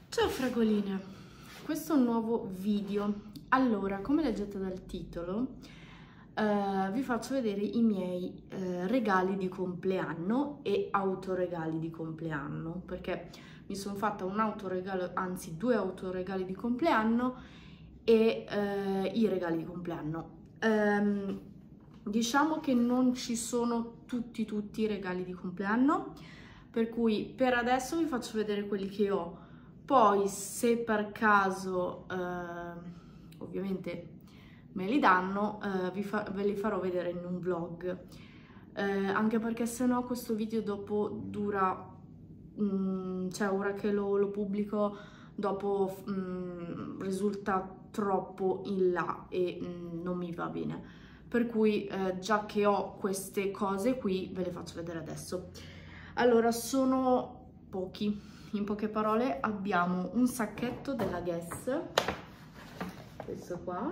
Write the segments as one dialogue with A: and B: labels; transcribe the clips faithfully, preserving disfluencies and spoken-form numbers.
A: Ciao fragoline, questo è un nuovo video. Allora, come leggete dal titolo, eh, vi faccio vedere i miei eh, regali di compleanno e autoregali di compleanno, perché mi sono fatta un autoregalo, anzi due autoregali di compleanno e eh, i regali di compleanno. Ehm, diciamo che non ci sono tutti tutti i regali di compleanno, per cui per adesso vi faccio vedere quelli che ho. Poi se per caso eh, ovviamente me li danno, eh, vi fa ve li farò vedere in un vlog, eh, anche perché sennò questo video dopo dura, mm, cioè ora che lo, lo pubblico dopo mm, risulta troppo in là e mm, non mi va bene, per cui eh, già che ho queste cose qui ve le faccio vedere adesso. Allora, sono pochi. In poche parole abbiamo un sacchetto della Guess, questo qua,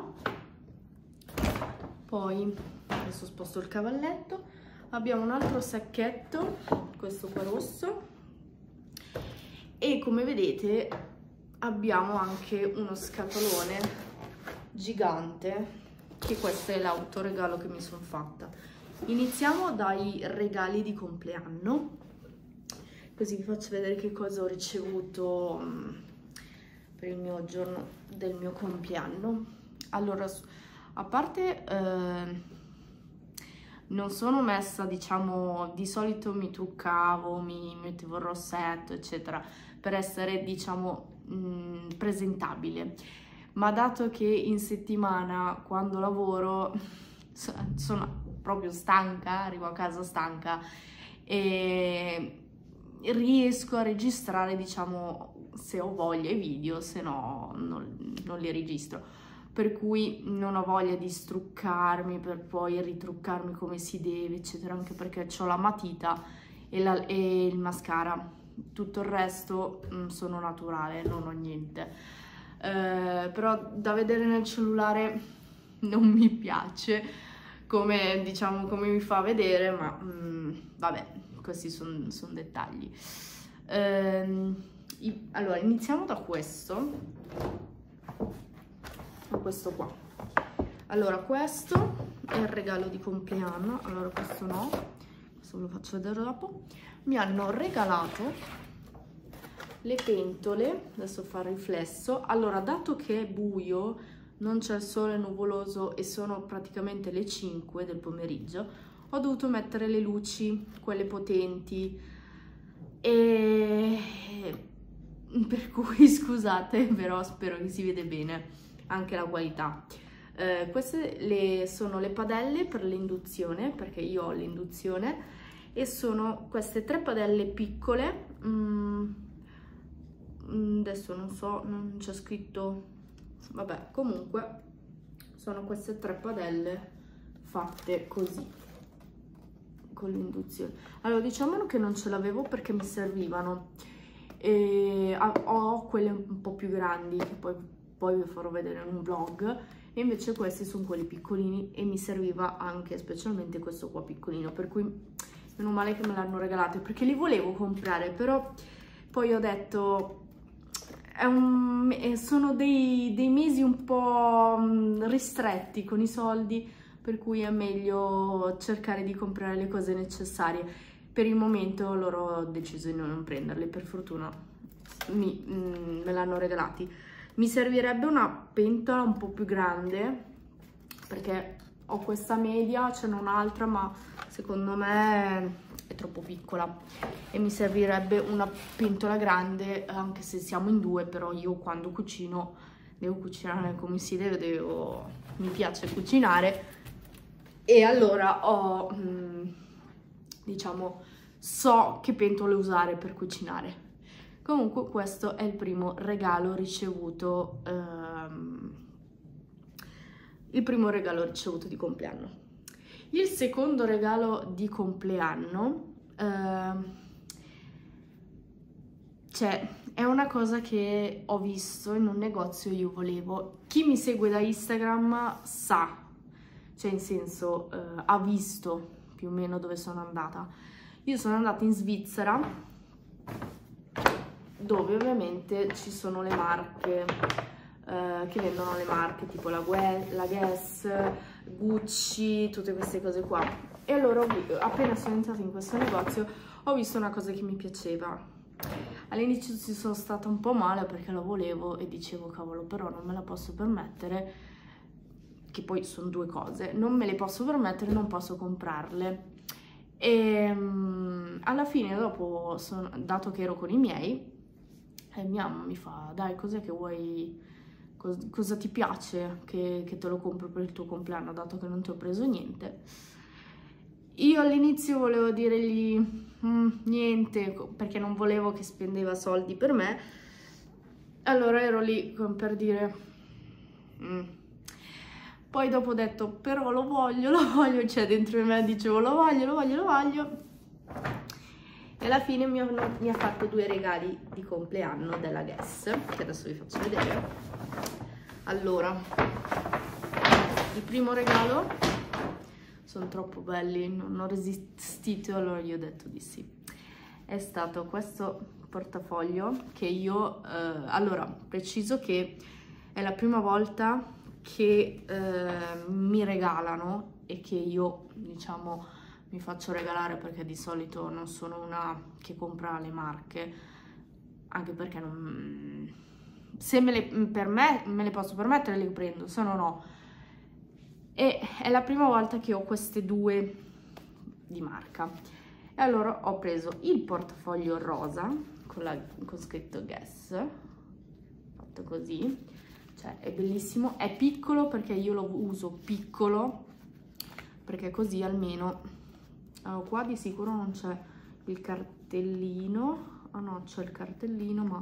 A: poi adesso sposto il cavalletto, abbiamo un altro sacchetto, questo qua rosso, e come vedete abbiamo anche uno scatolone gigante, che questo è l'autoregalo che mi sono fatta. Iniziamo dai regali di compleanno, così vi faccio vedere che cosa ho ricevuto per il mio giorno del mio compleanno. Allora, a parte eh, non sono messa, diciamo, di solito mi truccavo, mi mettevo il rossetto eccetera per essere, diciamo, mh, presentabile, ma dato che in settimana quando lavoro sono proprio stanca, arrivo a casa stanca e riesco a registrare, diciamo, se ho voglia i video, se no non, non li registro, per cui non ho voglia di struccarmi per poi ritruccarmi come si deve eccetera, anche perché ho la matita e, la, e il mascara, tutto il resto mh, sono naturale, non ho niente, eh, però da vedere nel cellulare non mi piace come, diciamo, come mi fa vedere, ma mh, vabbè, questi sono son dettagli. Ehm, allora, iniziamo da questo, da questo qua. Allora, questo è il regalo di compleanno. Allora, questo no, questo ve lo faccio vedere dopo. Mi hanno regalato le pentole, adesso fa riflesso. Allora, dato che è buio, non c'è il sole, nuvoloso e sono praticamente le cinque del pomeriggio, ho dovuto mettere le luci, quelle potenti, e per cui scusate, però spero che si vede bene anche la qualità. Eh, queste le, sono le padelle per l'induzione, perché io ho l'induzione, e sono queste tre padelle piccole. Mm, adesso non so, non c'è scritto, vabbè, comunque sono queste tre padelle fatte così con l'induzione. Allora, diciamo che non ce l'avevo perché mi servivano, e ho quelle un po' più grandi che poi, poi vi farò vedere in un vlog, e invece questi sono quelli piccolini e mi serviva anche specialmente questo qua piccolino, per cui meno male che me l'hanno regalato, perché li volevo comprare, però poi ho detto è un, sono dei, dei mesi un po' ristretti con i soldi, per cui è meglio cercare di comprare le cose necessarie. Per il momento loro ho deciso di non prenderle, per fortuna mi, mm, me l'hanno regalati. Mi servirebbe una pentola un po' più grande, perché ho questa media, ce n'è un'altra, ma secondo me è troppo piccola e mi servirebbe una pentola grande, anche se siamo in due, però io quando cucino devo cucinare come si deve, devo, mi piace cucinare. E allora ho, diciamo, so che pentole usare per cucinare. Comunque questo è il primo regalo ricevuto, ehm, il primo regalo ricevuto di compleanno. Il secondo regalo di compleanno, ehm, cioè, è una cosa che ho visto in un negozio, io volevo. Chi mi segue da Instagram sa, cioè in senso eh, ha visto più o meno dove sono andata. Io sono andata in Svizzera dove ovviamente ci sono le marche eh, che vendono le marche tipo la, Gue la Guess, Gucci, tutte queste cose qua. E allora appena sono entrata in questo negozio ho visto una cosa che mi piaceva. All'inizio ci sono stata un po' male perché la volevo e dicevo cavolo, però non me la posso permettere, che poi sono due cose, non me le posso permettere, non posso comprarle. E um, alla fine dopo, sono, dato che ero con i miei, e mia mamma mi fa dai, cos'è che vuoi, cos cosa ti piace che, che te lo compro per il tuo compleanno, dato che non ti ho preso niente. Io all'inizio volevo dirgli mm, niente, perché non volevo che spendeva soldi per me. Allora ero lì per dire mm. Poi dopo ho detto però lo voglio, lo voglio, cioè dentro di me dicevo lo voglio, lo voglio, lo voglio. E alla fine mi, hanno, mi ha fatto due regali di compleanno della Guess, che adesso vi faccio vedere. Allora, il primo regalo, sono troppo belli, non ho resistito, allora io ho detto di sì. È stato questo portafoglio che io, eh, allora, preciso che è la prima volta che eh, mi regalano e che io, diciamo, mi faccio regalare, perché di solito non sono una che compra le marche, anche perché non, se me le, per me, me le posso permettere le prendo, se no no. E è la prima volta che ho queste due di marca. E allora ho preso il portafoglio rosa con, la, con scritto Guess, fatto così, cioè è bellissimo, è piccolo perché io lo uso piccolo, perché così almeno, allora, qua di sicuro non c'è il cartellino, oh no, c'è il cartellino, ma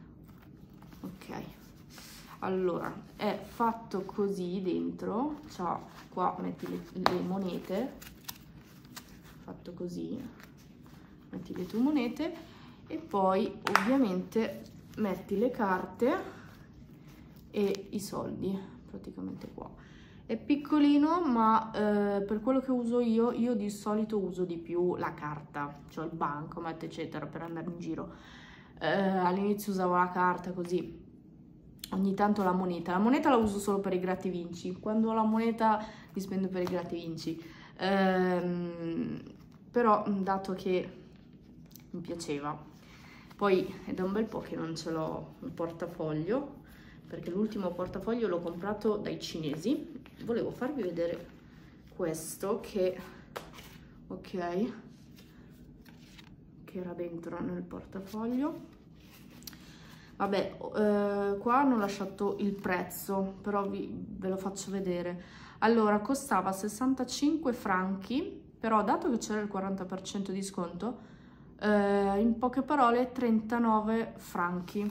A: ok. Allora, è fatto così dentro, cioè qua metti le, le monete, fatto così, metti le tue monete e poi ovviamente metti le carte e i soldi, praticamente qua. È piccolino, ma eh, per quello che uso io, io di solito uso di più la carta, cioè il bancomat eccetera, per andare in giro. Eh, all'inizio usavo la carta così, ogni tanto la moneta. La moneta la uso solo per i gratta e vinci, quando ho la moneta li spendo per i gratta e vinci. Ehm, però dato che mi piaceva, poi è da un bel po' che non ce l'ho un portafoglio, perché l'ultimo portafoglio l'ho comprato dai cinesi. Volevo farvi vedere questo che, ok, che era dentro nel portafoglio. Vabbè, eh, qua hanno lasciato il prezzo, però vi, ve lo faccio vedere. Allora, costava sessantacinque franchi, però dato che c'era il quaranta per cento di sconto, eh, in poche parole trentanove franchi.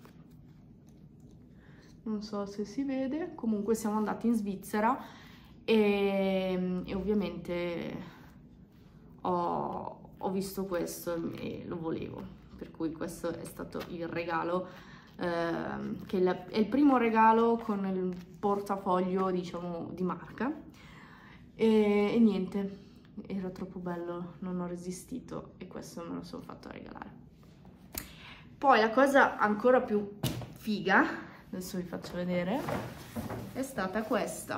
A: Non so se si vede, comunque siamo andati in Svizzera e, e ovviamente ho, ho visto questo e lo volevo, per cui questo è stato il regalo, eh, che è il primo regalo con il portafoglio, diciamo, di marca. E, e niente, era troppo bello, non ho resistito e questo me lo sono fatto regalare. Poi la cosa ancora più figa, adesso vi faccio vedere, è stata questa.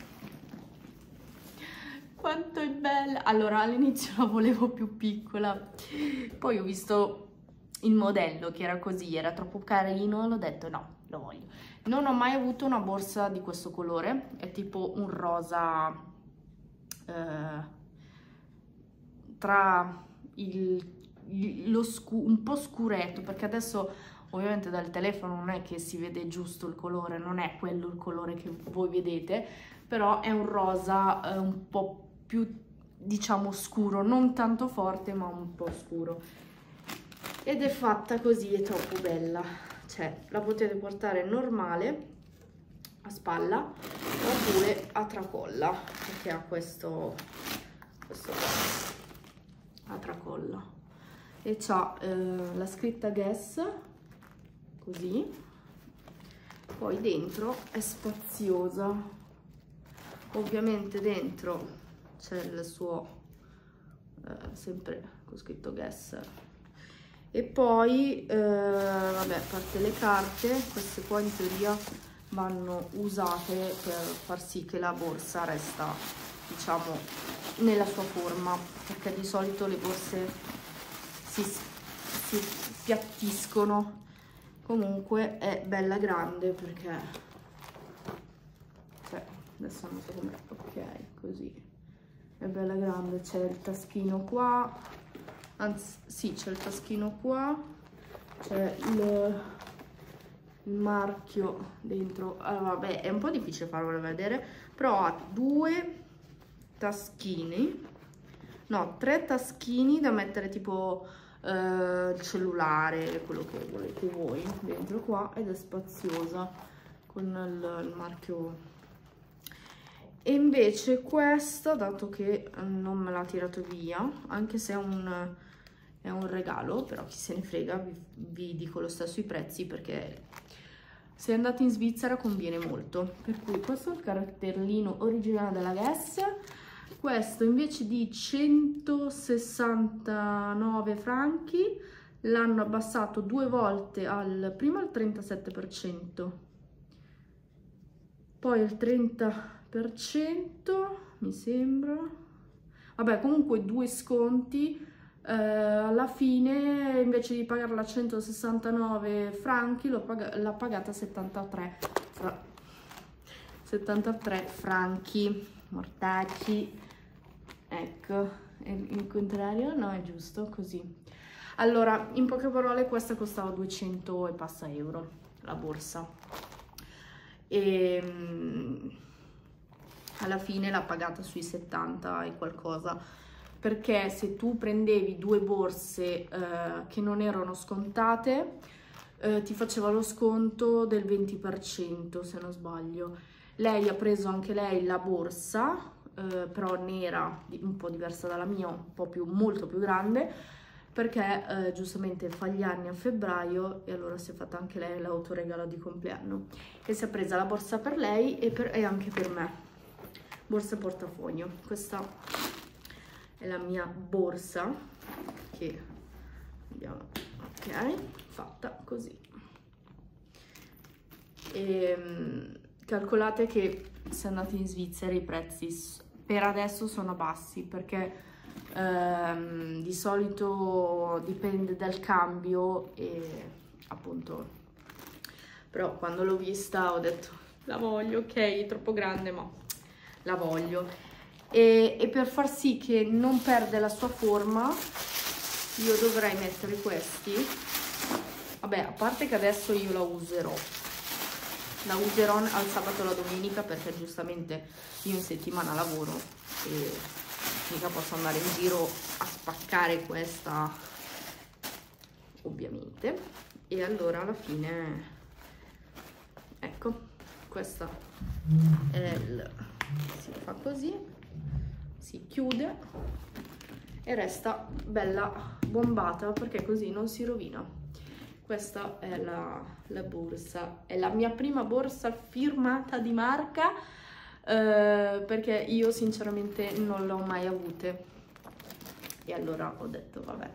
A: Quanto è bella! Allora, all'inizio la volevo più piccola, poi ho visto il modello che era così, era troppo carino, l'ho detto no, lo voglio. Non ho mai avuto una borsa di questo colore, è tipo un rosa eh, tra il, lo scu un po' scuretto, perché adesso ovviamente dal telefono non è che si vede giusto il colore, non è quello il colore che voi vedete, però è un rosa eh, un po' più, diciamo, scuro, non tanto forte ma un po' scuro, ed è fatta così, è troppo bella, cioè la potete portare normale a spalla oppure a tracolla, perché ha questo questo qua a tracolla e c'ha eh, la scritta Guess così, poi dentro è spaziosa, ovviamente dentro c'è il suo eh, sempre con scritto Guess, E poi eh, vabbè, a parte le carte, queste qua in teoria vanno usate per far sì che la borsa resta, diciamo, nella sua forma, perché di solito le borse si, si piattiscono. Comunque è bella grande perché, cioè, adesso non so come, ok, così è bella grande, c'è il taschino qua, anzi sì, c'è il taschino qua, c'è il, il marchio dentro. Allora, vabbè, è un po' difficile farvelo vedere, però ha due taschini, no, tre taschini da mettere tipo Uh, il cellulare, quello che volete voi dentro qua, ed è spaziosa con il, il marchio. E invece questa, dato che non me l'ha tirato via, anche se è un, è un regalo, però chi se ne frega, vi, vi dico lo stesso i prezzi perché se andate in Svizzera conviene molto. Per cui questo è il cartellino originale della Guess. Questo invece di centosessantanove franchi l'hanno abbassato due volte, al primo al trentasette per cento, poi al trenta per cento mi sembra, vabbè comunque due sconti, eh, alla fine invece di pagarla a centosessantanove franchi l'ho pag l'ha pagata settantatré, fra settantatré franchi mortacci. Ecco, il contrario no, è giusto così. Allora, in poche parole, questa costava duecento e passa euro, la borsa. E alla fine l'ha pagata sui settanta e qualcosa, perché se tu prendevi due borse eh, che non erano scontate, eh, ti faceva lo sconto del venti per cento, se non sbaglio. Lei ha preso anche lei la borsa, Uh, però nera, un po' diversa dalla mia, un po' più, molto più grande, perché uh, giustamente fa gli anni a febbraio e allora si è fatta anche lei l'autoregalo di compleanno e si è presa la borsa per lei e, per, e anche per me, borsa e portafoglio. Questa è la mia borsa che abbiamo, ok, fatta così. E um, calcolate che se andate in Svizzera i prezzi per adesso sono bassi, perché ehm, di solito dipende dal cambio e appunto, però quando l'ho vista ho detto la voglio, ok, è troppo grande ma la voglio. E, e per far sì che non perde la sua forma io dovrei mettere questi, vabbè, a parte che adesso io la userò la userò al sabato e la domenica perché giustamente io in settimana lavoro e mica posso andare in giro a spaccare questa, ovviamente. E allora alla fine, ecco, questa è il, si fa così, si chiude e resta bella bombata perché così non si rovina. Questa è la, la borsa, è la mia prima borsa firmata di marca, eh, perché io sinceramente non l'ho mai avute e allora ho detto vabbè,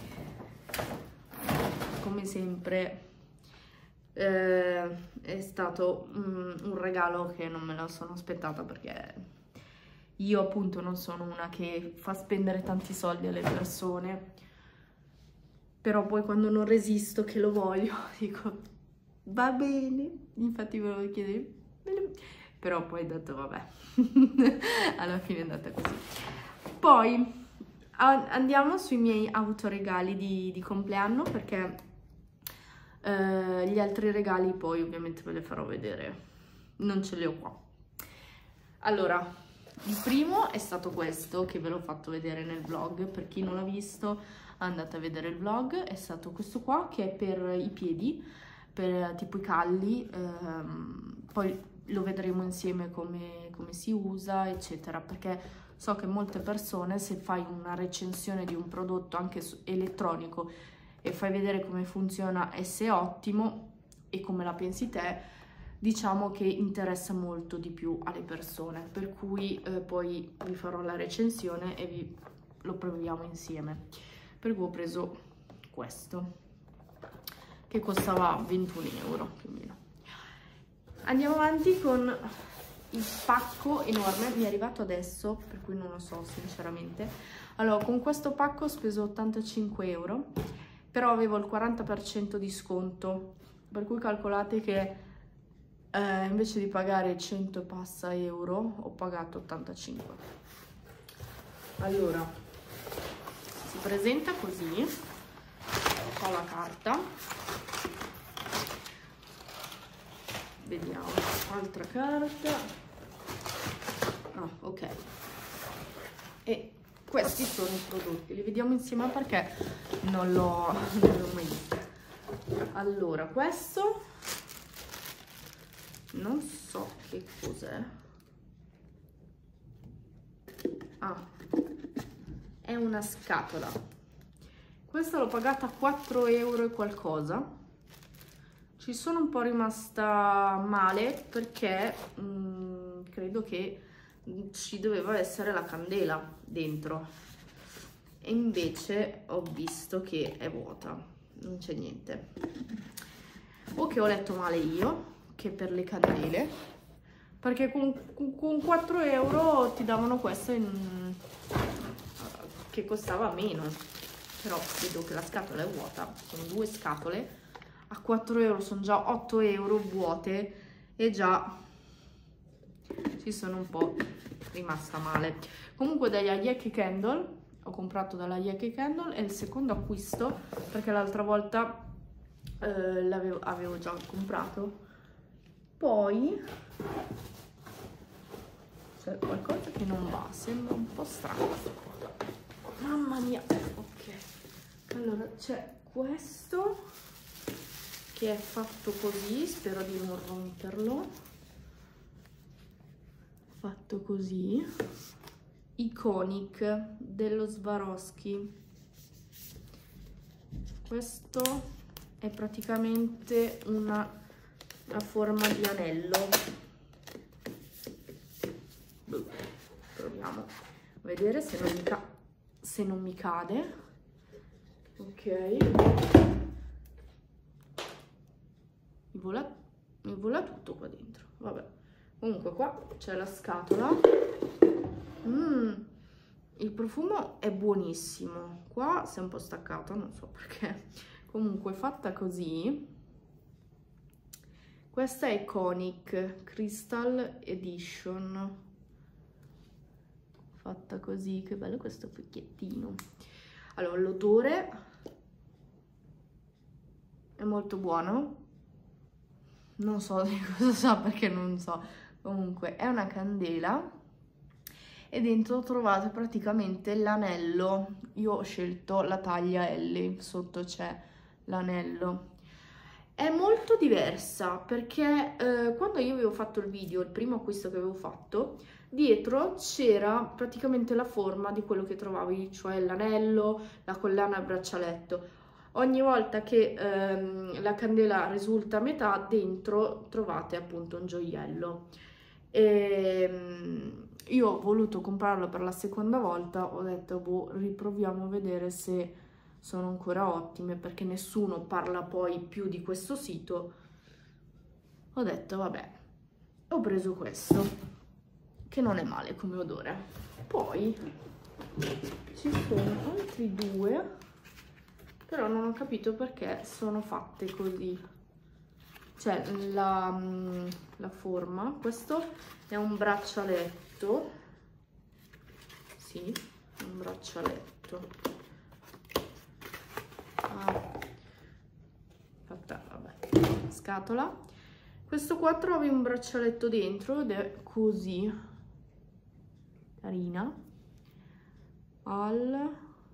A: come sempre eh, è stato un, un regalo che non me lo sono aspettata, perché io appunto non sono una che fa spendere tanti soldi alle persone, però poi quando non resisto che lo voglio dico va bene, infatti ve lo chiedevo, però poi ho detto vabbè, alla fine è andata così. Poi andiamo sui miei autoregali di, di compleanno, perché eh, gli altri regali poi ovviamente ve li farò vedere, non ce li ho qua. Allora, il primo è stato questo, che ve l'ho fatto vedere nel vlog, per chi non l'ha visto andate a vedere il vlog. È stato questo qua, che è per i piedi, per tipo i calli, ehm, poi lo vedremo insieme come, come si usa eccetera, perché so che molte persone, se fai una recensione di un prodotto anche elettronico e fai vedere come funziona e se è ottimo e come la pensi te, diciamo che interessa molto di più alle persone, per cui eh, poi vi farò la recensione e vi lo proviamo insieme. Per cui ho preso questo, che costava ventuno euro più o meno. Andiamo avanti con il pacco enorme, mi è arrivato adesso, per cui non lo so sinceramente. Allora, con questo pacco ho speso ottantacinque euro, però avevo il quaranta per cento di sconto, per cui calcolate che eh, invece di pagare cento e passa euro ho pagato ottantacinque. Allora, si presenta così, ho la carta, vediamo, altra carta, ah, ok, e questi sono i prodotti, li vediamo insieme perché non l'ho mai visto. Allora, questo non so che cos'è, ah, è una scatola, questa l'ho pagata quattro euro e qualcosa. Ci sono un po' rimasta male perché mh, credo che ci doveva essere la candela dentro e invece ho visto che è vuota, non c'è niente. O che ho letto male io, che per le candele, perché con, con quattro euro ti davano questo in, che costava meno, però vedo che la scatola è vuota, sono due scatole. A quattro euro sono già otto euro vuote e già ci sono un po' rimasta male. Comunque dagli Yankee Candle, ho comprato dalla Yankee Candle, è il secondo acquisto perché l'altra volta eh, l'avevo avevo già comprato. Poi c'è qualcosa che non va, sembra un po' strano. Mamma mia, ok. Allora c'è questo che è fatto così, spero di non romperlo, fatto così, Iconic dello Swarovski. Questo è praticamente una, una forma di anello. Proviamo a vedere se non mi, ca se non mi cade. Ok. Mi vola, mi vola tutto qua dentro, vabbè. Comunque qua c'è la scatola. Mm, il profumo è buonissimo. Qua si è un po' staccato, non so perché. Comunque fatta così. Questa è Iconic Crystal Edition. Fatta così, che bello questo fiocchettino. Allora, l'odore è molto buono. Non so di cosa sa perché non so. Comunque è una candela e dentro trovate praticamente l'anello. Io ho scelto la taglia L, sotto c'è l'anello. È molto diversa perché eh, quando io avevo fatto il video, il primo acquisto che avevo fatto, dietro c'era praticamente la forma di quello che trovavi, cioè l'anello, la collana e il braccialetto. Ogni volta che ehm, la candela risulta a metà, dentro trovate appunto un gioiello. E, io ho voluto comprarlo per la seconda volta, ho detto boh, riproviamo a vedere se sono ancora ottime, perché nessuno parla poi più di questo sito. Ho detto vabbè, ho preso questo, che non è male come odore. Poi ci sono altri due, però non ho capito perché sono fatte così, cioè la, la forma. Questo è un braccialetto, sì, un braccialetto, ah, fatta, vabbè, scatola. Questo qua trovi un braccialetto dentro ed è così, carina, al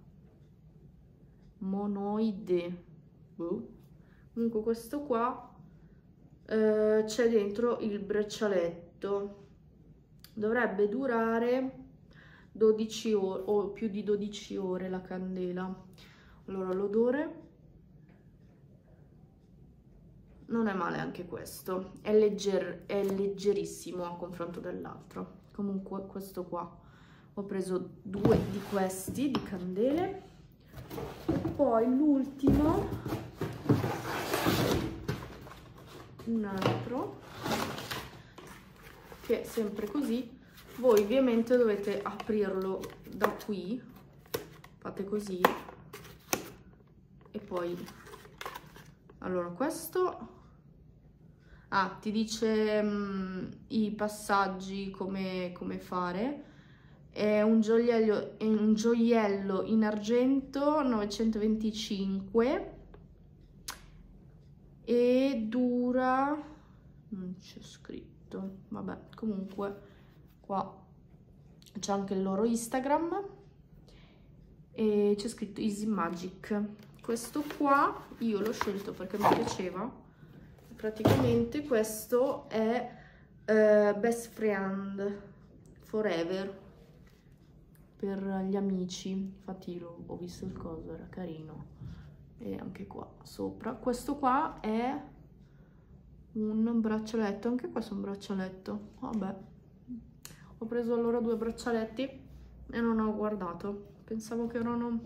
A: monoide. Boh. Comunque questo qua eh, c'è dentro il braccialetto, dovrebbe durare dodici ore o più di dodici ore la candela. Allora, l'odore non è male anche questo, è, legger è leggerissimo a confronto dell'altro. Comunque questo qua, ho preso due di questi di candele. poi l'ultimo, un altro, che è sempre così. Voi ovviamente dovete aprirlo da qui, fate così, e poi, allora questo, ah, ti dice um, i passaggi, come, come fare. È un gioiello, è un gioiello in argento novecentoventicinque e dura, non c'è scritto, vabbè, comunque qua c'è anche il loro Instagram e c'è scritto Easy Magic. Questo qua io l'ho scelto perché mi piaceva. Praticamente questo è uh, Best Friend Forever per gli amici. Infatti lo, ho visto il coso, era carino. E anche qua sopra. Questo qua è un braccialetto, anche questo è un braccialetto. Vabbè, ho preso allora due braccialetti e non ho guardato, pensavo che erano,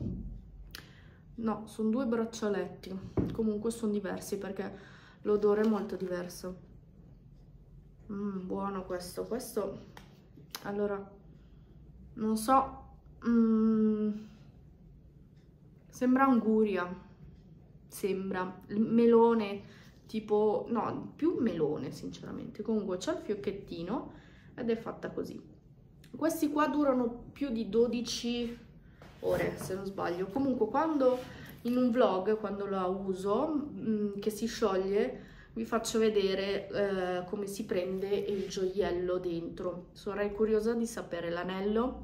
A: no, sono due braccialetti. Comunque sono diversi perché l'odore è molto diverso. Mm, buono questo. Questo, allora, non so, mm, sembra anguria, sembra melone, tipo, no, più melone sinceramente. Comunque c'è il fiocchettino ed è fatta così. Questi qua durano più di dodici ore se non sbaglio. Comunque quando in un vlog, quando la uso, mh, che si scioglie, vi faccio vedere eh, come si prende il gioiello dentro. Sarei curiosa di sapere l'anello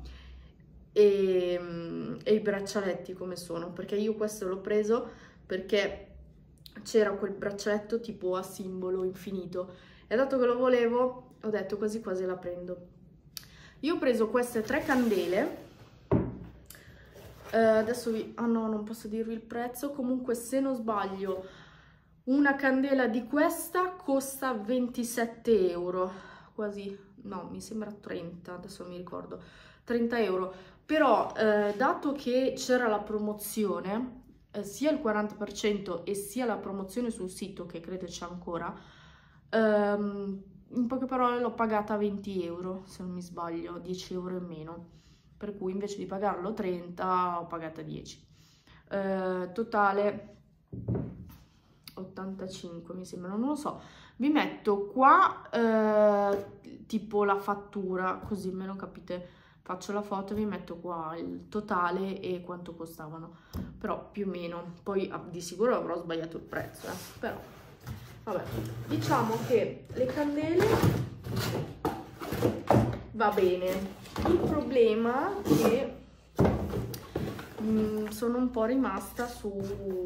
A: e, mh, e i braccialetti come sono, perché io questo l'ho preso perché c'era quel braccialetto tipo a simbolo infinito e dato che lo volevo ho detto quasi quasi la prendo. Io ho preso queste tre candele. Uh, adesso vi... ah no, non posso dirvi il prezzo. Comunque se non sbaglio una candela di questa costa ventisette euro, quasi, no, mi sembra trenta, adesso non mi ricordo, trenta euro. Però uh, dato che c'era la promozione, uh, sia il quaranta per cento e sia la promozione sul sito, che credo c'è ancora, um, in poche parole l'ho pagata venti euro, se non mi sbaglio, dieci euro in meno. Per cui invece di pagarlo trenta ho pagata dieci. Eh, totale ottantacinque mi sembra, non lo so. Vi metto qua eh, tipo la fattura, così meno capite. Faccio la foto e vi metto qua il totale e quanto costavano. Però più o meno, poi di sicuro avrò sbagliato il prezzo, eh. Però vabbè, diciamo che le candele va bene. Il problema è che mh, sono un po' rimasta su,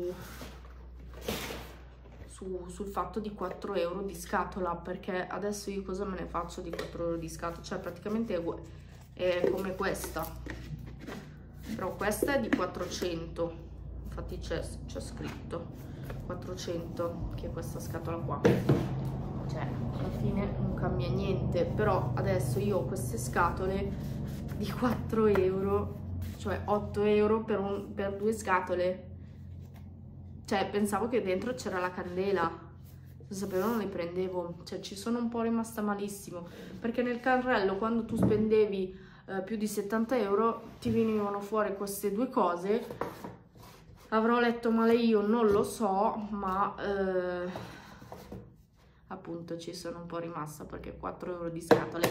A: su, sul fatto di quattro euro di scatola, perché adesso io cosa me ne faccio di quattro euro di scatola? Cioè praticamente è, è come questa, però questa è di quattrocento, infatti c'è scritto quattrocento, che è questa scatola qua. Cioè, alla fine non cambia niente, però adesso io ho queste scatole di quattro euro, cioè otto euro per, un, per due scatole. Cioè, pensavo che dentro c'era la candela, se sapevo non le prendevo. Cioè, ci sono un po' rimasta malissimo, perché nel carrello quando tu spendevi eh, più di settanta euro ti venivano fuori queste due cose. Avrò letto male io, non lo so, ma... Eh, appunto ci sono un po' rimasta perché quattro euro di scatole.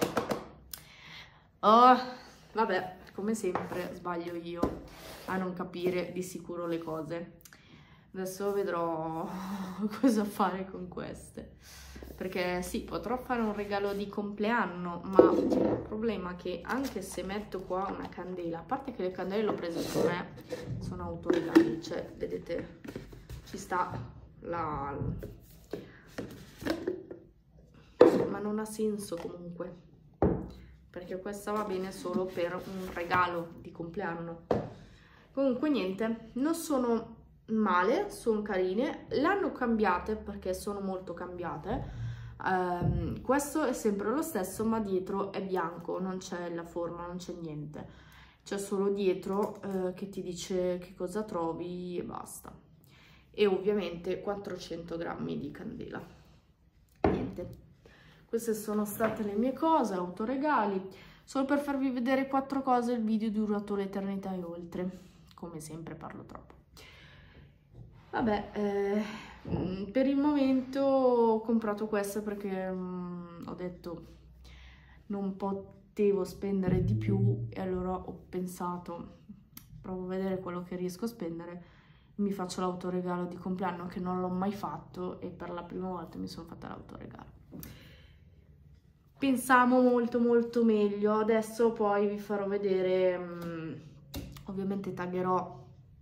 A: Oh, vabbè, come sempre sbaglio io a non capire di sicuro le cose. Adesso vedrò cosa fare con queste, perché sì, potrò fare un regalo di compleanno, ma il problema è che anche se metto qua una candela, a parte che le candele l'ho prese per me, sono autoregali, cioè vedete ci sta la... ma non ha senso comunque, perché questa va bene solo per un regalo di compleanno. Comunque niente, non sono male, sono carine, l'hanno cambiate perché sono molto cambiate. Um, questo è sempre lo stesso, ma dietro è bianco, non c'è la forma, non c'è niente. c'è solo dietro eh, che ti dice che cosa trovi e basta. E ovviamente quattrocento grammi di candela. Niente, queste sono state le mie cose, autoregali. Solo per farvi vedere quattro cose, il video è durato l'eternità e oltre. Come sempre parlo troppo. Vabbè, eh, per il momento ho comprato queste perché mm, ho detto non potevo spendere di più e allora ho pensato, provo a vedere quello che riesco a spendere, mi faccio l'autoregalo di compleanno che non l'ho mai fatto e per la prima volta mi sono fatta l'autoregalo. Pensavo molto molto meglio, adesso poi vi farò vedere, mh, ovviamente taggerò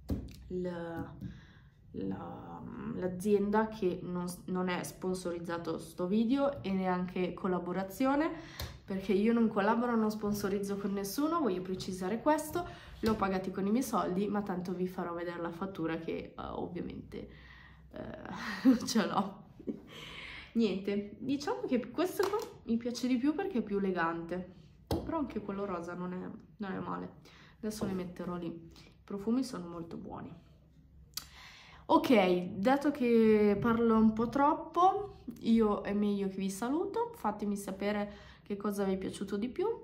A: l'azienda la, che non, non è sponsorizzato sto video e neanche collaborazione, perché io non collaboro, non sponsorizzo con nessuno, voglio precisare questo, li ho pagati con i miei soldi, ma tanto vi farò vedere la fattura che uh, ovviamente uh, ce l'ho. Niente, diciamo che questo qua mi piace di più perché è più elegante, però anche quello rosa non è, non è male. Adesso li metterò lì, i profumi sono molto buoni. Ok, dato che parlo un po' troppo, io è meglio che vi saluto, fatemi sapere che cosa vi è piaciuto di più.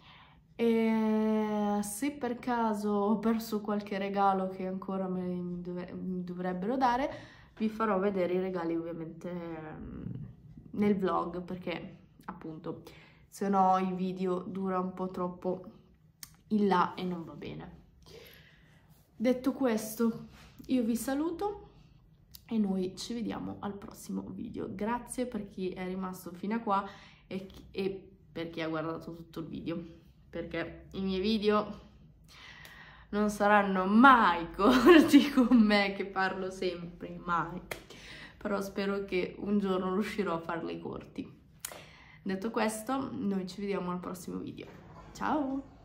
A: E se per caso ho perso qualche regalo che ancora mi, dov mi dovrebbero dare, vi farò vedere i regali ovviamente nel vlog, perché appunto se no il video dura un po' troppo in là e non va bene. Detto questo, io vi saluto e noi ci vediamo al prossimo video. Grazie per chi è rimasto fino a qua e, e per chi ha guardato tutto il video, perché i miei video non saranno mai corti con me che parlo sempre, mai. Però spero che un giorno riuscirò a farli corti. Detto questo, noi ci vediamo al prossimo video. Ciao!